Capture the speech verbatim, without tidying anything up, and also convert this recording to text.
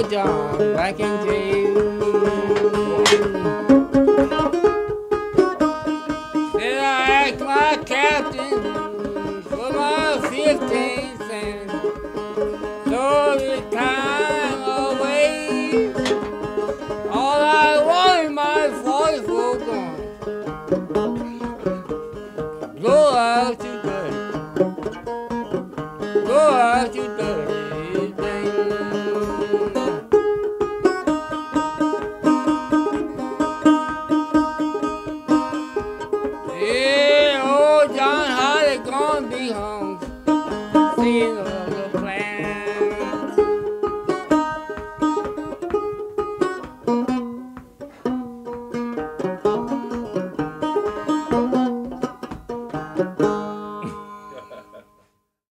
John back in jail. Said I asked my captain for my fifteen cents. So the time away, all I wanted my forty-four guns. Blow out your dirty, blow out your dirty thing. Yeah, old John Hardy gonna be home, seeing the plan. Thank you.